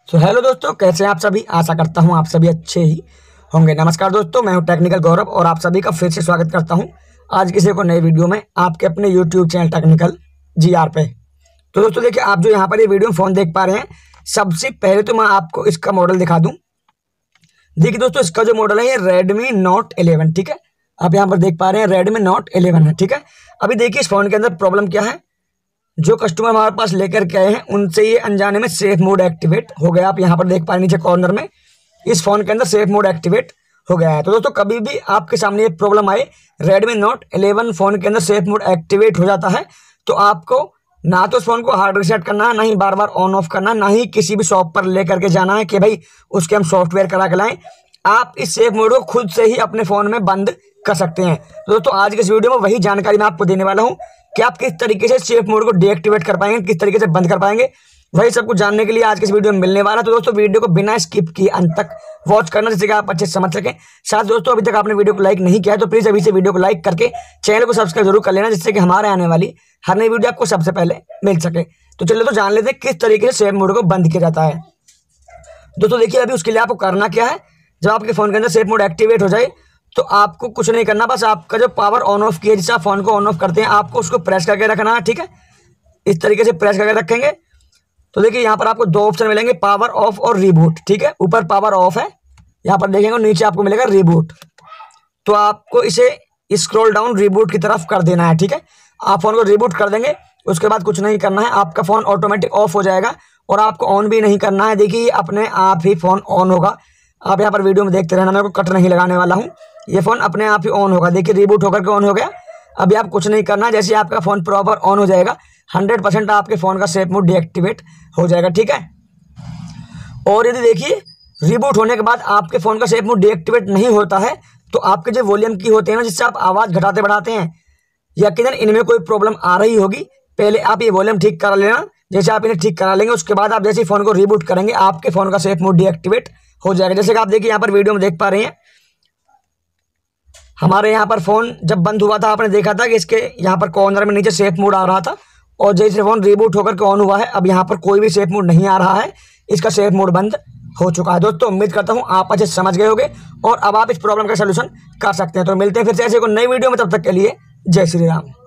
तो हेलो दोस्तों, कैसे हैं आप सभी। आशा करता हूं आप सभी अच्छे ही होंगे। नमस्कार दोस्तों, मैं हूं टेक्निकल गौरव और आप सभी का फिर से स्वागत करता हूं आज किसी को नई वीडियो में आपके अपने यूट्यूब चैनल टेक्निकल जीआर पे। तो दोस्तों देखिए, आप जो यहाँ पर ये वीडियो फ़ोन देख पा रहे हैं, सबसे पहले तो मैं आपको इसका मॉडल दिखा दूँ। देखिए दोस्तों, इसका जो मॉडल है ये रेडमी नोट 11, ठीक है। आप यहाँ पर देख पा रहे हैं रेडमी नोट 11 है, ठीक है। अभी देखिए इस फ़ोन के अंदर प्रॉब्लम क्या है। जो कस्टमर हमारे पास लेकर के आए हैं उनसे ये अनजाने में सेफ मोड एक्टिवेट हो गया। आप यहाँ पर देख पा रहे हैं नीचे कॉर्नर में इस फोन के अंदर सेफ मोड एक्टिवेट हो गया है। तो दोस्तों कभी भी आपके सामने ये प्रॉब्लम आए, रेडमी नोट 11 फोन के अंदर सेफ मोड एक्टिवेट हो जाता है, तो आपको ना तो उस फोन को हार्ड रीसेट करना है, ना ही बार बार ऑन ऑफ करना, ना ही किसी भी शॉप पर लेकर के जाना है कि भाई उसके हम सॉफ्टवेयर करा के लाएं। आप इस सेफ मोड को खुद से ही अपने फोन में बंद कर सकते हैं। तो दोस्तों आज के इस वीडियो में वही जानकारी मैं आपको देने वाला हूं कि आप किस तरीके से सेफ मोड को डीएक्टिवेट कर पाएंगे, किस तरीके से बंद कर पाएंगे। वही सब कुछ जानने के लिए आज के इस वीडियो में मिलने वाला है। तो दोस्तों वीडियो को बिना स्किप किए अंत तक वॉच करना, जिससे कि आप अच्छे से समझ सकें। साथ दोस्तों अभी तक आपने वीडियो को लाइक नहीं किया है तो प्लीज अभी से वीडियो को लाइक करके चैनल को सब्सक्राइब जरूर कर लेना, जिससे कि हमारे आने वाली हर नई वीडियो आपको सबसे पहले मिल सके। तो चलिए तो जान लेते हैं किस तरीके से सेफ मोड को बंद किया जाता है। दोस्तों देखिए, अभी उसके लिए आपको करना क्या है। जब आपके फोन के अंदर सेफ मोड एक्टिवेट हो जाए तो आपको कुछ नहीं करना, बस आपका जो पावर ऑन ऑफ किया, जिससे आप फोन को ऑन ऑफ करते हैं, आपको उसको प्रेस करके रखना है, ठीक है। इस तरीके से प्रेस करके रखेंगे तो देखिए यहाँ पर आपको दो ऑप्शन मिलेंगे, पावर ऑफ और रिबूट, ठीक है। ऊपर पावर ऑफ है, यहाँ पर देखेंगे, नीचे आपको मिलेगा रिबूट। तो आपको इसे स्क्रॉल डाउन रिबूट की तरफ कर देना है, ठीक है। आप फोन को रिबूट कर देंगे, उसके बाद कुछ नहीं करना है, आपका फोन ऑटोमेटिक ऑफ हो जाएगा और आपको ऑन भी नहीं करना है। देखिए अपने आप ही फोन ऑन होगा। आप यहाँ पर वीडियो में देखते रहना, मेरे को कट नहीं लगाने वाला हूँ। ये फोन अपने आप ही ऑन होगा। देखिए रिबूट होकर के ऑन हो गया। अभी आप कुछ नहीं करना, जैसे आपका फोन प्रॉपर ऑन हो जाएगा 100% आपके फोन का सेफ मोड डीएक्टिवेट हो जाएगा, ठीक है। और यदि देखिए रिबूट होने के बाद आपके फोन का सेफ मोड डीएक्टिवेट नहीं होता है तो आपके जो वॉल्यूम की होते हैं ना, जिससे आप आवाज घटाते बढ़ाते हैं, यकीनन इनमें कोई प्रॉब्लम आ रही होगी। पहले आप ये वॉल्यूम ठीक करा लेना। जैसे आप इन्हें ठीक करा लेंगे उसके बाद आप जैसे फोन को रिबूट करेंगे आपके फोन का सेफ मोड डीएक्टिवेट हो जाएगा। जैसे कि आप देखिए यहाँ पर वीडियो में देख पा रहे हैं, हमारे यहाँ पर फोन जब बंद हुआ था आपने देखा था कि इसके यहाँ पर कॉर्नर में नीचे सेफ मोड आ रहा था, और जैसे फोन रिबूट होकर के ऑन हुआ है अब यहाँ पर कोई भी सेफ मोड नहीं आ रहा है, इसका सेफ मोड बंद हो चुका है। दोस्तों उम्मीद करता हूँ आप अच्छे समझ गए होंगे और अब आप इस प्रॉब्लम का सलूशन कर सकते हैं। तो मिलते हैं फिर से ऐसे कोई नई वीडियो में, तब तक के लिए जय श्री राम।